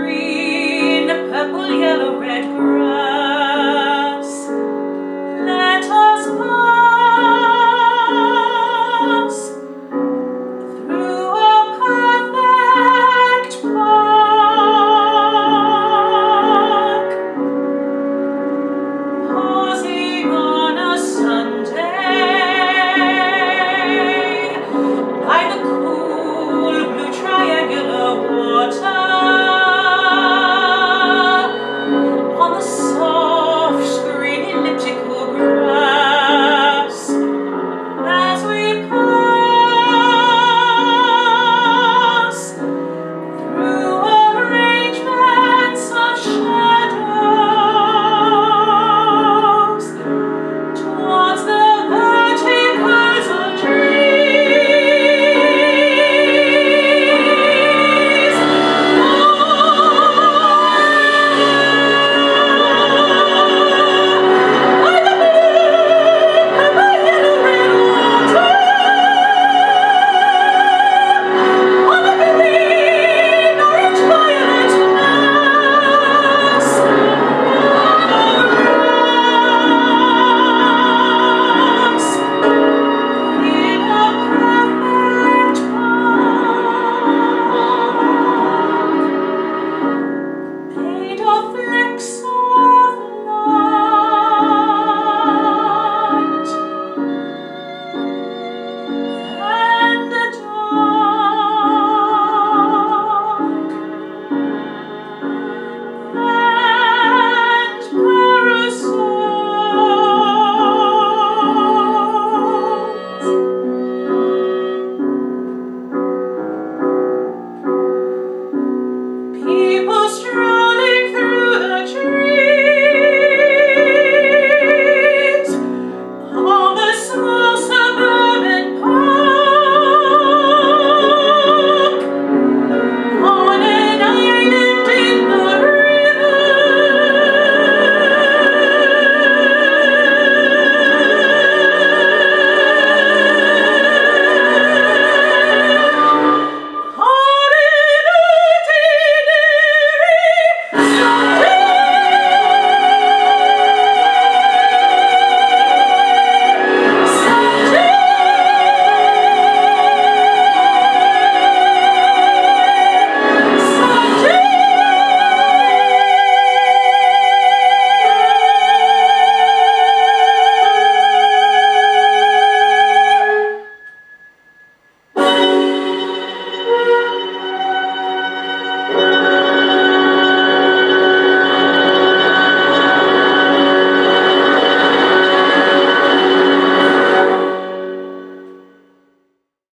green, purple, yellow, red grass. Let us pass through a perfect park, pausing on a Sunday by the cool blue triangular water, on the soft green elliptical grass. As we pass through arrangements of shadows towards the verticals of trees, by the blue, purple, yellow, red water, on the green, orange, violet mass, on the grass, in a perfect park, made of flecks of light and the dark, and parasols. People